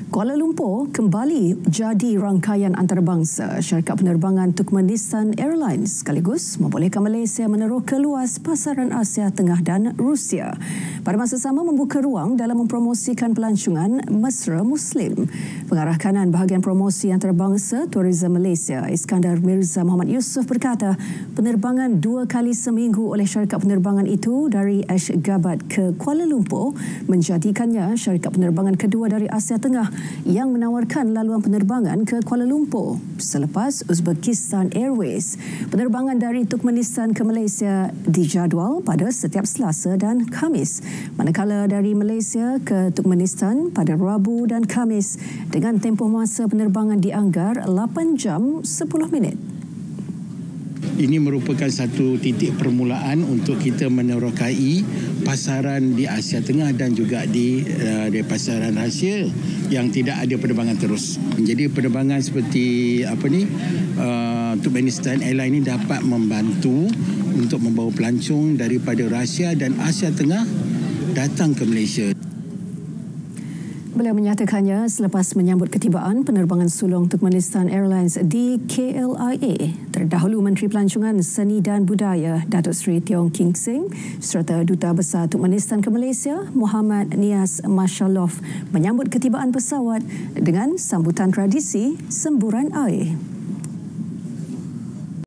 Kuala Lumpur kembali jadi rangkaian antarabangsa syarikat penerbangan Turkmenistan Airlines sekaligus membolehkan Malaysia meneroka luas pasaran Asia Tengah dan Rusia. Pada masa sama membuka ruang dalam mempromosikan pelancongan mesra Muslim. Pengarah kanan bahagian promosi antarabangsa Tourism Malaysia Iskandar Mirza Muhammad Yusof berkata penerbangan 2 kali seminggu oleh syarikat penerbangan itu dari Ashgabat ke Kuala Lumpur menjadikannya syarikat penerbangan kedua dari Asia Tengah yang menawarkan laluan penerbangan ke Kuala Lumpur selepas Uzbekistan Airways. Penerbangan dari Turkmenistan ke Malaysia dijadual pada setiap Selasa dan Khamis, manakala dari Malaysia ke Turkmenistan pada Rabu dan Khamis dengan tempoh masa penerbangan dianggar 8 jam 10 minit. Ini merupakan satu titik permulaan untuk kita menerokai pasaran di Asia Tengah dan juga di pasaran Asia yang tidak ada penerbangan terus. Jadi penerbangan seperti Turkmenistan Airlines ini dapat membantu untuk membawa pelancong daripada Rusia dan Asia Tengah datang ke Malaysia. Beliau menyatakannya selepas menyambut ketibaan penerbangan sulung Turkmenistan Airlines di KLIA. Terdahulu Menteri Pelancongan Seni dan Budaya Datuk Seri Tiong King Sing serta Duta Besar Turkmenistan ke Malaysia Muhammad Nias Mashalov menyambut ketibaan pesawat dengan sambutan tradisi semburan air.